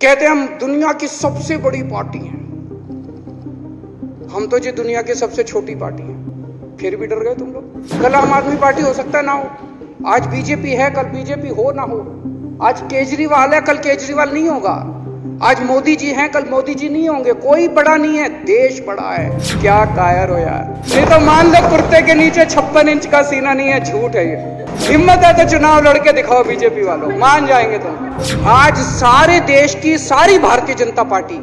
कहते हम दुनिया की सबसे बड़ी पार्टी हैं, हम तो जी दुनिया की सबसे छोटी पार्टी हैं। फिर भी डर गए तुम लोग। कल आम आदमी पार्टी हो सकता है ना हो, आज बीजेपी है कल बीजेपी हो ना हो, आज केजरीवाल है कल केजरीवाल नहीं होगा, आज मोदी जी हैं कल मोदी जी नहीं होंगे। कोई बड़ा नहीं है, देश बड़ा है। क्या कायर हो यार। नहीं तो मान लो कुर्ते के नीचे 56 इंच का सीना नहीं है, झूठ है ये। हिम्मत है तो चुनाव लड़के दिखाओ बीजेपी वालों, मान जाएंगे तुम। आज सारे देश की सारी भारतीय जनता पार्टी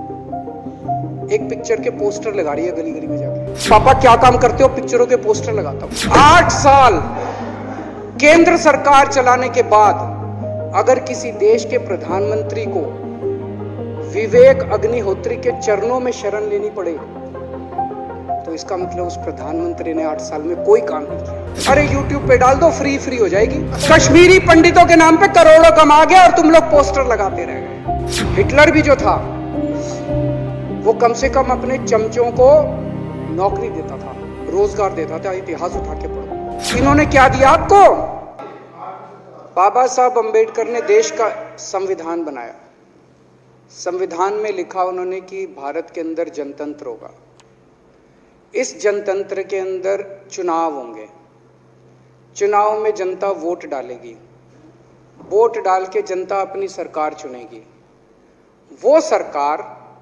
एक पिक्चर के पोस्टर लगा रही है गली गली में जाके। पापा क्या काम करते हो? पिक्चरों के पोस्टर लगाता हूं। 8 साल केंद्र सरकार चलाने के बाद अगर किसी देश के प्रधानमंत्री को विवेक अग्निहोत्री के चरणों में शरण लेनी पड़े तो इसका मतलब उस प्रधानमंत्री ने 8 साल में कोई काम नहीं किया। अरे YouTube पे डाल दो, फ्री हो जाएगी। कश्मीरी पंडितों के नाम पे करोड़ों कमा गया और तुम लोग पोस्टर लगाते रह गए। हिटलर भी जो था वो कम से कम अपने चमचों को नौकरी देता था, रोजगार देता था। इतिहास उठा के पढ़ो। इन्होंने क्या दिया आपको? बाबा साहब अंबेडकर ने देश का संविधान बनाया। संविधान में लिखा उन्होंने कि भारत के अंदर जनतंत्र होगा। इस जनतंत्र के अंदर चुनाव होंगे, चुनाव में जनता वोट डालेगी, वोट डाल के जनता अपनी सरकार चुनेगी। वो सरकार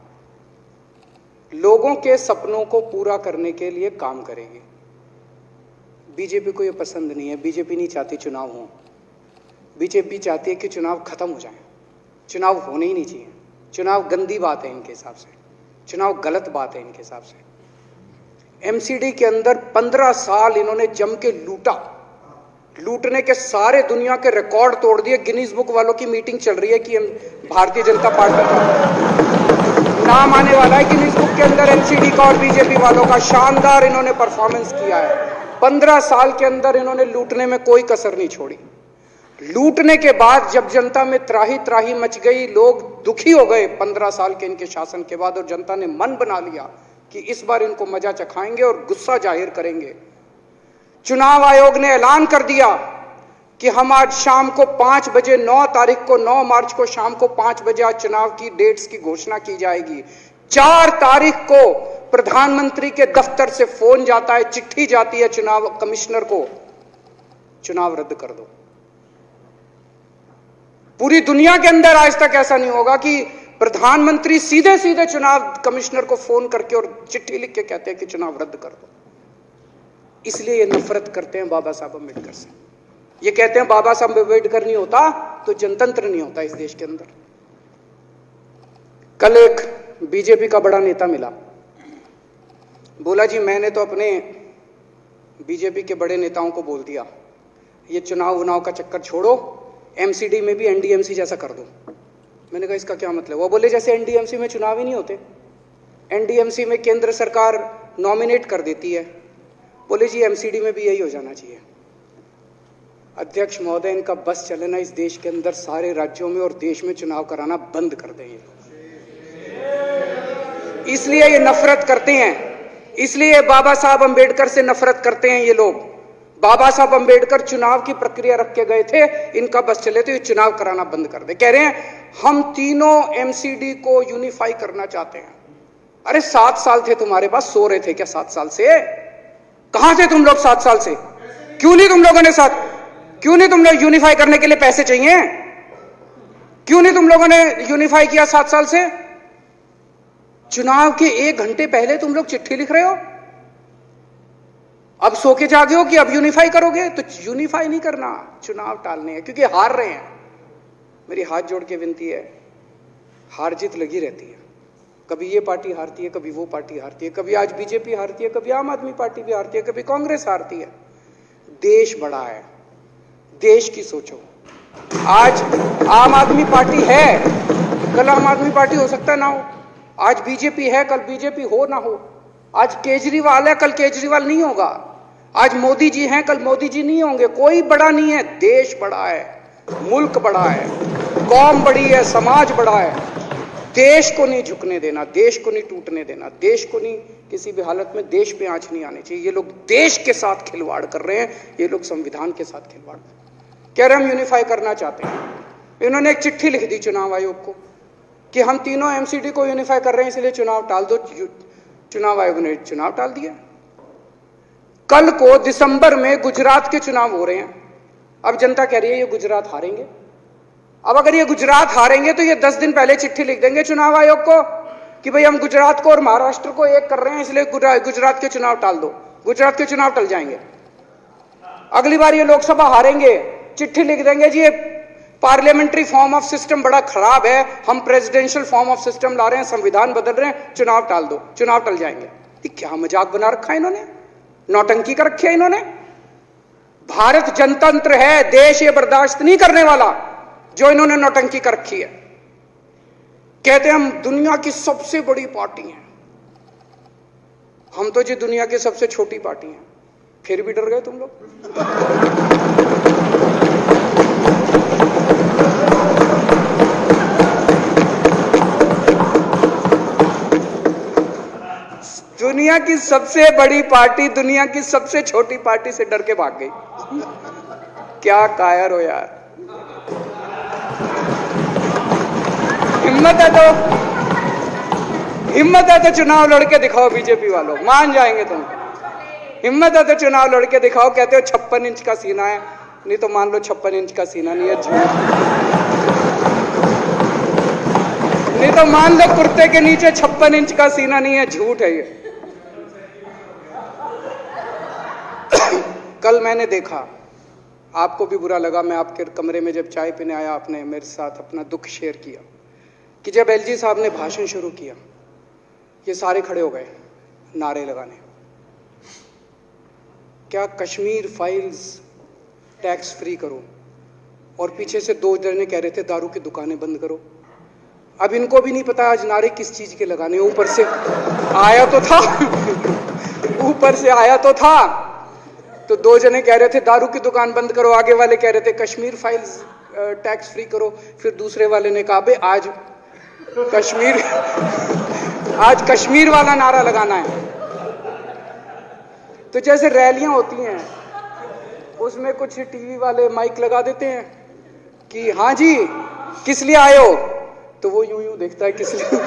लोगों के सपनों को पूरा करने के लिए काम करेगी। बीजेपी को ये पसंद नहीं है। बीजेपी नहीं चाहती चुनाव हो। बीजेपी चाहती है कि चुनाव खत्म हो जाए। चुनाव होने ही नहीं चाहिए। चुनाव गंदी बात है इनके हिसाब से, चुनाव गलत बात है इनके हिसाब से। एमसीडी के अंदर 15 साल इन्होंने जम के लूटा। लूटने के सारे दुनिया के रिकॉर्ड तोड़ दिए। गिनीज बुक वालों की मीटिंग चल रही है कि भारतीय जनता पार्टी का नाम आने वाला है गिनीज बुक के अंदर। एमसीडी का और बीजेपी वालों का शानदार इन्होंने परफॉर्मेंस किया है। 15 साल के अंदर इन्होंने लूटने में कोई कसर नहीं छोड़ी। लूटने के बाद जब जनता में त्राही त्राही मच गई, लोग दुखी हो गए 15 साल के इनके शासन के बाद, और जनता ने मन बना लिया कि इस बार इनको मजा चखाएंगे और गुस्सा जाहिर करेंगे। चुनाव आयोग ने ऐलान कर दिया कि हम आज शाम को 5 बजे 9 तारीख को 9 मार्च को शाम को 5 बजे आज चुनाव की डेट्स की घोषणा की जाएगी। 4 तारीख को प्रधानमंत्री के दफ्तर से फोन जाता है, चिट्ठी जाती है चुनाव कमिश्नर को, चुनाव रद्द कर दो। पूरी दुनिया के अंदर आज तक ऐसा नहीं होगा कि प्रधानमंत्री सीधे सीधे चुनाव कमिश्नर को फोन करके और चिट्ठी लिख के कहते हैं कि चुनाव रद्द कर दो। इसलिए ये नफरत करते हैं बाबा साहब अम्बेडकर से। ये कहते हैं बाबा साहब अम्बेडकर नहीं होता तो जनतंत्र नहीं होता इस देश के अंदर। कल एक बीजेपी का बड़ा नेता मिला, बोला जी मैंने तो अपने बीजेपी के बड़े नेताओं को बोल दिया ये चुनाव का चक्कर छोड़ो, एमसीडी में भी एनडीएमसी जैसा कर दो। मैंने कहा इसका क्या मतलब? वो बोले जैसे एनडीएमसी में चुनाव ही नहीं होते, एनडीएमसी में केंद्र सरकार नॉमिनेट कर देती है, बोले जी एमसीडी में भी यही हो जाना चाहिए। अध्यक्ष महोदय, इनका बस चलना इस देश के अंदर सारे राज्यों में और देश में चुनाव कराना बंद कर दें। इसलिए ये नफरत करते हैं, इसलिए बाबा साहब अंबेडकर से नफरत करते हैं ये लोग। बाबा साहब अंबेडकर चुनाव की प्रक्रिया रख के गए थे, इनका बस चले तो ये चुनाव कराना बंद कर दे। कह रहे हैं हम तीनों एमसीडी को यूनिफाई करना चाहते हैं। अरे 7 साल थे तुम्हारे पास, सो रहे थे क्या 7 साल से? कहां थे तुम लोग 7 साल से? क्यों नहीं तुम लोगों ने क्यों नहीं तुम लोग यूनिफाई करने के लिए पैसे चाहिए? क्यों नहीं तुम लोगों ने यूनिफाई किया 7 साल से? चुनाव के 1 घंटे पहले तुम लोग चिट्ठी लिख रहे हो, अब सो के जागे हो कि अब यूनिफाई करोगे। तो यूनिफाई नहीं करना, चुनाव टालने हैं क्योंकि हार रहे हैं। मेरी हाथ जोड़ के विनती है, हार जीत लगी रहती है। कभी ये पार्टी हारती है, कभी वो पार्टी हारती है, कभी आज बीजेपी हारती है, कभी आम आदमी पार्टी भी हारती है, कभी कांग्रेस हारती है। देश बड़ा है, देश की सोचो। आज आम आदमी पार्टी है, कल आम आदमी पार्टी हो सकता है ना हो, आज बीजेपी है कल बीजेपी हो ना हो, आज केजरीवाल है कल केजरीवाल नहीं होगा, आज मोदी जी हैं कल मोदी जी नहीं होंगे। कोई बड़ा नहीं है, देश बड़ा है, मुल्क बड़ा है, कौम बड़ी है, समाज बड़ा है। देश को नहीं झुकने देना, देश को नहीं टूटने देना, देश को नहीं किसी भी हालत में देश पे आंच नहीं आनी चाहिए। ये लोग देश के साथ खिलवाड़ कर रहे हैं, ये लोग संविधान के साथ खिलवाड़ कह रहे हैं। हम यूनिफाई करना चाहते हैं। इन्होंने एक चिट्ठी लिख दी चुनाव आयोग को, कि हम तीनों एमसीडी को यूनिफाई कर रहे हैं इसलिए चुनाव टाल दो। चुनाव आयोग ने चुनाव टाल दिया। कल को दिसंबर में गुजरात के चुनाव हो रहे हैं। अब जनता कह रही है ये गुजरात हारेंगे। अब अगर ये गुजरात हारेंगे तो ये 10 दिन पहले चिट्ठी लिख देंगे चुनाव आयोग को कि भाई हम गुजरात को और महाराष्ट्र को एक कर रहे हैं इसलिए गुजरात के चुनाव टाल दो। गुजरात के चुनाव टल जाएंगे। अगली बार ये लोकसभा हारेंगे, चिट्ठी लिख देंगे जी ये पार्लियामेंट्री फॉर्म ऑफ सिस्टम बड़ा खराब है, हम प्रेसिडेंशियल फॉर्म ऑफ सिस्टम ला रहे हैं, संविधान बदल रहे हैं, चुनाव टाल दो। चुनाव टल जाएंगे। ये क्या मजाक बना रखा है इन्होंने, नौटंकी कर रखी है इन्होंने। भारत जनतंत्र है, देश ये बर्दाश्त नहीं करने वाला जो इन्होंने नौटंकी कर रखी है। कहते हैं हम दुनिया की सबसे बड़ी पार्टी हैं, हम तो जी दुनिया की सबसे छोटी पार्टी हैं। फिर भी डर गए तुम लोग। दुनिया की सबसे बड़ी पार्टी दुनिया की सबसे छोटी पार्टी से डर के भाग गई। क्या कायर हो यार। हिम्मत है तो चुनाव लड़के दिखाओ बीजेपी वालों, मान जाएंगे तुम। हिम्मत है तो चुनाव लड़के दिखाओ। कहते हो 56 इंच का सीना है, नहीं तो मान लो 56 इंच का सीना नहीं है, झूठ। नहीं तो मान लो कुर्ते के नीचे 56 इंच का सीना नहीं है, झूठ है ये। कल मैंने देखा, आपको भी बुरा लगा, मैं आपके कमरे में जब चाय पीने आया आपने मेरे साथ अपना दुख शेयर किया कि जब एलजी साहब ने भाषण शुरू किया ये सारे खड़े हो गए नारे लगाने। क्या कश्मीर फाइल्स टैक्स फ्री करो, और पीछे से 2 जने कह रहे थे दारू की दुकानें बंद करो। अब इनको भी नहीं पता आज नारे किस चीज के लगाने। ऊपर से आया तो था ऊपर से आया तो था, तो 2 जने कह रहे थे दारू की दुकान बंद करो, आगे वाले कह रहे थे कश्मीर फाइल्स टैक्स फ्री करो, फिर दूसरे वाले ने कहा बे आज कश्मीर वाला नारा लगाना है। तो जैसे रैलियां होती हैं उसमें कुछ टीवी वाले माइक लगा देते हैं कि हाँ जी किस लिए आए हो, तो वो यूं यूं देखता है किस लिए।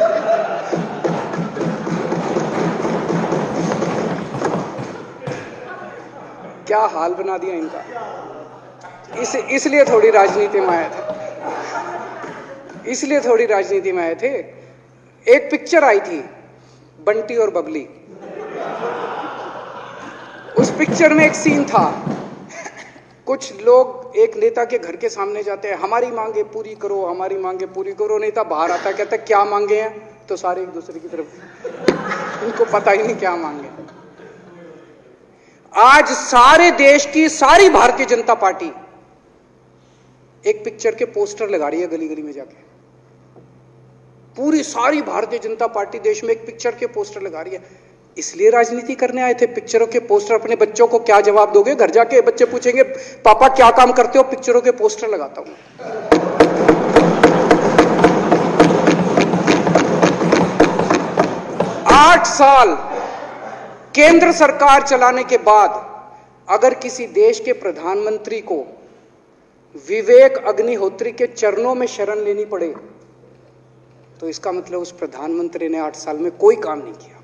क्या हाल बना दिया इनका। इसलिए थोड़ी राजनीति में आया था, इसलिए थोड़ी राजनीति में आए थे। एक पिक्चर आई थी बंटी और बबली, उस पिक्चर में एक सीन था, कुछ लोग एक नेता के घर के सामने जाते हैं, हमारी मांगे पूरी करो, हमारी मांगे पूरी करो। नेता बाहर आता कहता है क्या मांगे हैं, तो सारे एक दूसरे की तरफ, उनको पता ही नहीं क्या मांगे। आज सारे देश की सारी भारतीय जनता पार्टी एक पिक्चर के पोस्टर लगा रही है गली गली में जाके। पूरी सारी भारतीय जनता पार्टी देश में एक पिक्चर के पोस्टर लगा रही है। इसलिए राजनीति करने आए थे पिक्चरों के पोस्टर। अपने बच्चों को क्या जवाब दोगे? घर जाके बच्चे पूछेंगे पापा क्या काम करते हो? पिक्चरों के पोस्टर लगाता हूं। 8 साल केंद्र सरकार चलाने के बाद अगर किसी देश के प्रधानमंत्री को विवेक अग्निहोत्री के चरणों में शरण लेनी पड़े तो इसका मतलब उस प्रधानमंत्री ने 8 साल में कोई काम नहीं किया।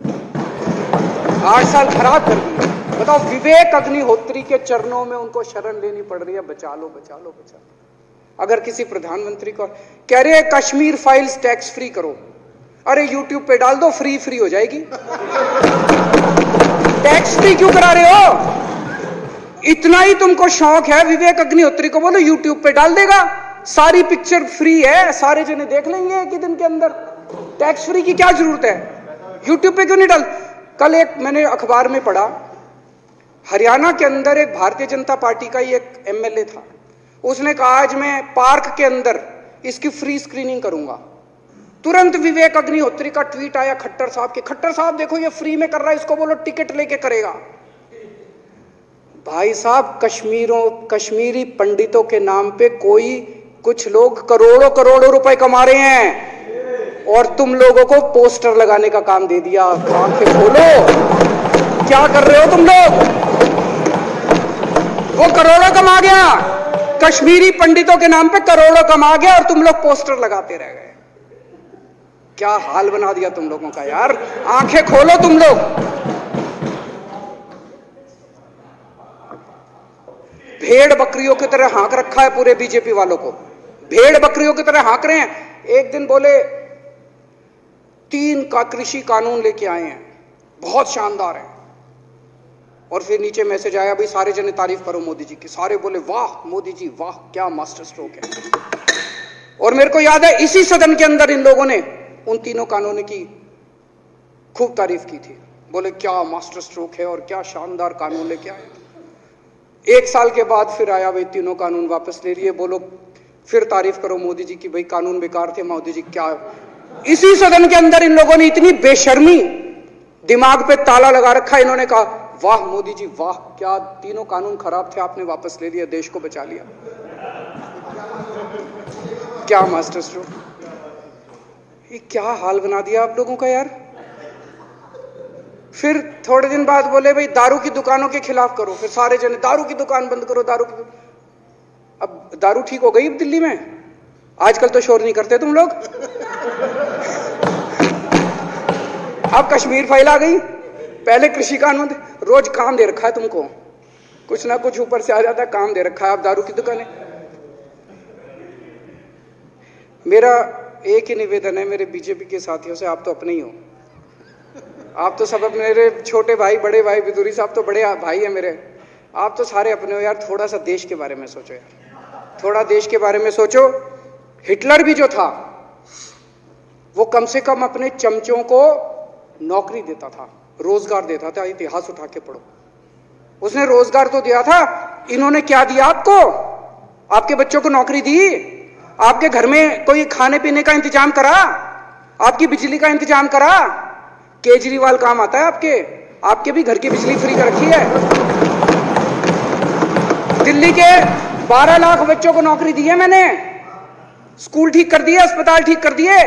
8 साल खराब कर दिए। बताओ, विवेक अग्निहोत्री के चरणों में उनको शरण लेनी पड़ रही है, बचा लो बचा लो बचा लो। अगर किसी प्रधानमंत्री को कह रहे हैं कश्मीर फाइल्स टैक्स फ्री करो, अरे यूट्यूब पे डाल दो, फ्री हो जाएगी। टैक्स फ्री क्यों करा रहे हो? इतना ही तुमको शौक है, विवेक अग्निहोत्री को बोलो यूट्यूब पे डाल देगा, सारी पिक्चर फ्री है, सारे जने देख लेंगे एक ही दिन के अंदर। टैक्स फ्री की क्या जरूरत है? यूट्यूब पे क्यों नहीं डाल? कल एक मैंने अखबार में पढ़ा, हरियाणा के अंदर एक भारतीय जनता पार्टी का ही एक एमएलए था, उसने कहा आज मैं पार्क के अंदर इसकी फ्री स्क्रीनिंग करूंगा। तुरंत विवेक अग्निहोत्री का ट्वीट आया खट्टर साहब के, खट्टर साहब देखो ये फ्री में कर रहा है, इसको बोलो टिकट लेके करेगा। भाई साहब, कश्मीरी पंडितों के नाम पे कुछ लोग करोड़ों रुपए कमा रहे हैं और तुम लोगों को पोस्टर लगाने का काम दे दिया। आंखें खोलो, क्या कर रहे हो तुम लोग? वो करोड़ों कमा गया, कश्मीरी पंडितों के नाम पे करोड़ों कमा गया और तुम लोग पोस्टर लगाते रह गए। क्या हाल बना दिया तुम लोगों का यार, आंखें खोलो तुम लोग। भेड़ बकरियों की तरह हाँक रखा है पूरे बीजेपी वालों को, भेड़ बकरियों की तरह हाँक रहे हैं। एक दिन बोले 3 का कृषि कानून लेके आए हैं, बहुत शानदार है, और फिर नीचे मैसेज आया भाई सारे जने तारीफ करो मोदी जी की। सारे बोले वाह मोदी जी वाह, क्या मास्टर स्ट्रोक है। और मेरे को याद है इसी सदन के अंदर इन लोगों ने उन 3 कानूनों की खूब तारीफ की थी, बोले क्या मास्टर स्ट्रोक है और क्या शानदार कानून लेके आए। 1 साल के बाद फिर आया भाई 3 कानून वापस ले लिए, बोलो फिर तारीफ करो मोदी जी की, भाई कानून बेकार थे मोदी जी क्या। इसी सदन के अंदर इन लोगों ने इतनी बेशर्मी, दिमाग पे ताला लगा रखा, इन्होंने कहा वाह मोदी जी वाह, क्या 3 कानून खराब थे आपने वापस ले लिया, देश को बचा लिया। क्या मास्टर स्ट्रोक, ये क्या हाल बना दिया आप लोगों का यार। फिर थोड़े दिन बाद बोले भाई दारू की दुकानों के खिलाफ करो, फिर सारे जने दारू की दुकान बंद करो, दारू की। अब दारू ठीक हो गई अब दिल्ली में, आजकल तो शोर नहीं करते तुम लोग। अब कश्मीर फाइल आ गई, पहले कृषि कानून, रोज काम दे रखा है तुमको, कुछ ना कुछ ऊपर से आ जाता है, काम दे रखा है। अब दारू की दुकानें। मेरा एक ही निवेदन है मेरे बीजेपी के साथियों से, आप तो अपने ही हो, आप तो सब मेरे छोटे भाई, बड़े भाई, बिदुरी साहब तो बड़े भाई है मेरे, आप तो सारे अपने हो यार। थोड़ा सा देश के बारे में सोचो यार, थोड़ा देश के बारे में सोचो। हिटलर भी जो था वो कम से कम अपने चमचों को नौकरी देता था, रोजगार देता था। इतिहास उठा के पढ़ो, उसने रोजगार तो दिया था। इन्होंने क्या दिया आपको? आपके बच्चों को नौकरी दी, आपके घर में कोई खाने पीने का इंतजाम करा, आपकी बिजली का इंतजाम करा। केजरीवाल काम आता है आपके, आपके भी घर की बिजली फ्री कर रखी है। दिल्ली के 12 लाख बच्चों को नौकरी दी है मैंने, स्कूल ठीक कर दिए, अस्पताल ठीक कर दिए।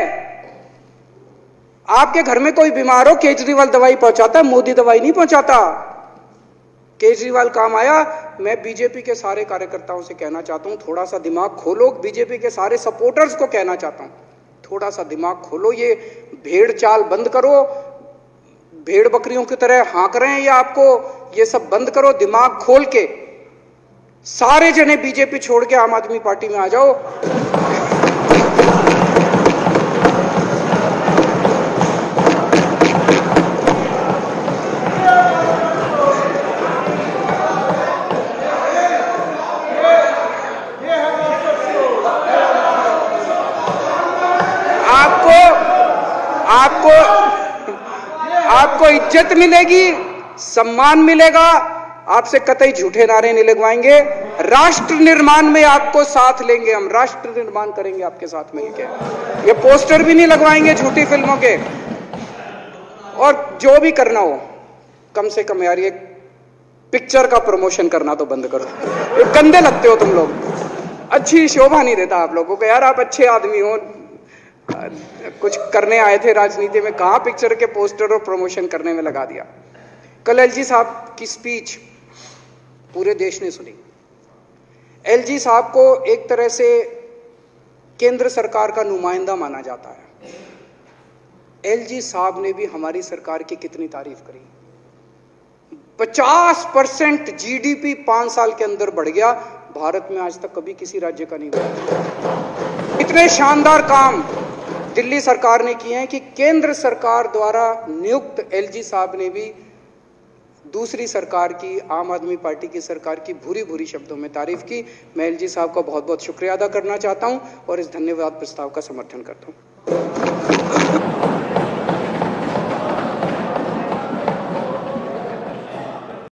आपके घर में कोई बीमार हो, केजरीवाल दवाई पहुंचाता है, मोदी दवाई नहीं पहुंचाता। केजरीवाल काम आया। मैं बीजेपी के सारे कार्यकर्ताओं से कहना चाहता हूं, थोड़ा सा दिमाग खोलो। बीजेपी के सारे सपोर्टर्स को कहना चाहता हूं, थोड़ा सा दिमाग खोलो। ये भेड़ चाल बंद करो, भेड़ बकरियों की तरह हाँक रहे हैं ये आपको, ये सब बंद करो। दिमाग खोल के सारे जने बीजेपी छोड़ के आम आदमी पार्टी में आ जाओ। आपको इज्जत मिलेगी, सम्मान मिलेगा, आपसे कतई झूठे नारे नहीं लगवाएंगे। राष्ट्र निर्माण में आपको साथ लेंगे हम, राष्ट्र निर्माण करेंगे आपके साथ मिलकर। ये पोस्टर भी नहीं लगवाएंगे झूठी फिल्मों के। और जो भी करना हो, कम से कम यार ये पिक्चर का प्रमोशन करना तो बंद करो। ये गंदे लगते हो तुम लोग, अच्छी शोभा नहीं देता आप लोगों को यार। आप अच्छे आदमी हो, कुछ करने आए थे राजनीति में, कहां पिक्चर के पोस्टर और प्रमोशन करने में लगा दिया। कल एलजी साहब की स्पीच पूरे देश ने सुनी। एलजी साहब को एक तरह से केंद्र सरकार का नुमाइंदा माना जाता है। एलजी साहब ने भी हमारी सरकार की कितनी तारीफ करी। 50% जीडीपी 5 साल के अंदर बढ़ गया, भारत में आज तक कभी किसी राज्य का नहीं बढ़ा। इतने शानदार काम दिल्ली सरकार ने किए हैं कि केंद्र सरकार द्वारा नियुक्त एलजी साहब ने भी दूसरी सरकार की, आम आदमी पार्टी की सरकार की भूरी भूरी शब्दों में तारीफ की। मैं एलजी साहब का बहुत बहुत शुक्रिया अदा करना चाहता हूं और इस धन्यवाद प्रस्ताव का समर्थन करता हूं।